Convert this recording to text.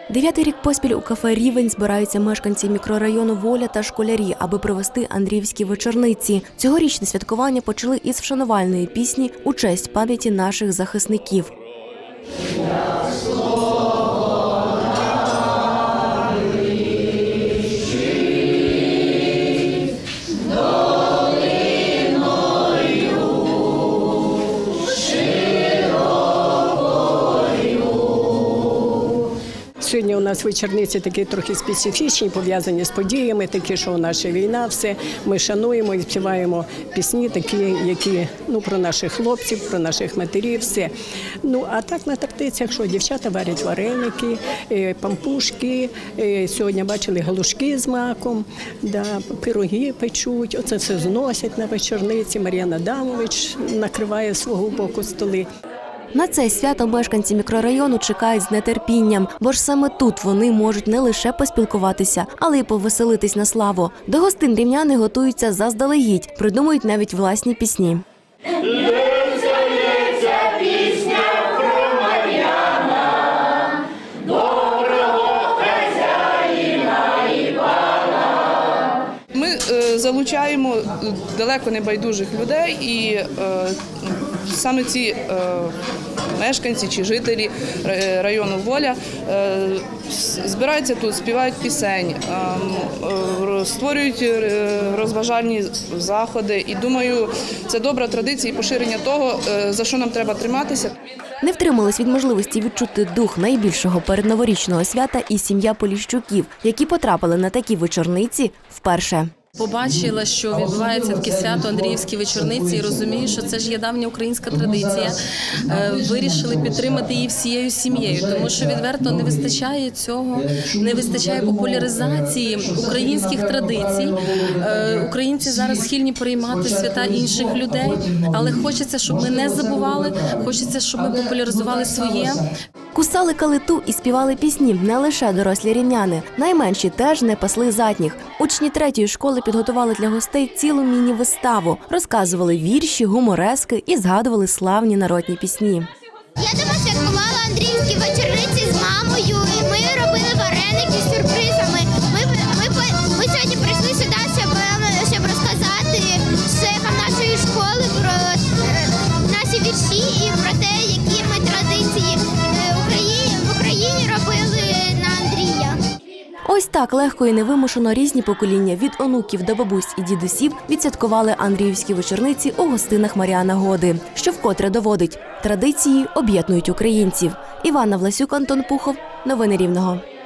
9-й рік поспіль у кафе «Рівень» збираються мешканці мікрорайону «Воля» та школярі, аби провести андріївські вечорниці. Цьогорічне святкування почали із вшанувальної пісні у честь пам'яті наших захисників. Сьогодні у нас вечорниці такі трохи специфічні, пов'язані з подіями, такі, що у нас ще війна, все. Ми шануємо і співаємо пісні, такі, які про наших хлопців, про наших матерів, все. А так на традиціях, що дівчата варять вареники, пампушки, сьогодні бачили галушки з маком, пироги печуть, оце все зносять на вечорниці. Мар'яна Адамович накриває з свого боку столи. На це свято мешканці мікрорайону чекають з нетерпінням, бо ж саме тут вони можуть не лише поспілкуватися, але й повеселитись на славу. До гостин рівняни готуються заздалегідь, придумують навіть власні пісні. Ми залучаємо далеко не байдужих людей і саме ці мешканці чи жителі району «Воля» збираються тут, співають пісень, створюють розважальні заходи. І думаю, це добра традиція і поширення того, за що нам треба триматися. Не втримались від можливості відчути дух найбільшого передноворічного свята і сім'я Поліщуків, які потрапили на такі вечорниці вперше. Побачила, що відбувається таке свято Андріївські вечорниці, і розумію, що це ж є давня українська традиція. Вирішили підтримати її всією сім'єю, тому що відверто не вистачає цього, не вистачає популяризації українських традицій. Українці зараз схильні приймати свята інших людей, але хочеться, щоб ми не забували, хочеться, щоб ми популяризували своє. Кусали калиту і співали пісні не лише дорослі рівняни. Найменші теж не пасли задніх. Учні 3-ї школи підготували для гостей цілу міні-виставу. Розказували вірші, гуморески і згадували славні народні пісні. Я дома святкувала андріївські вечорниці з мамою, і ми робили вареники з сюрпризами. Ми сьогодні прийшли сюди, щоб розказати шефам нашої школи про наші вірші і про те, які ми традиції в Україні робили на Андрія. Ось так легко і невимушено різні покоління від онуків до бабусь і дідусів відсвяткували андріївські вечорниці у гостинах Мар'яна Годи, що вкотре доводить – традиції об'єднують українців. Іванна Власюк, Антон Пухов. Новини Рівного.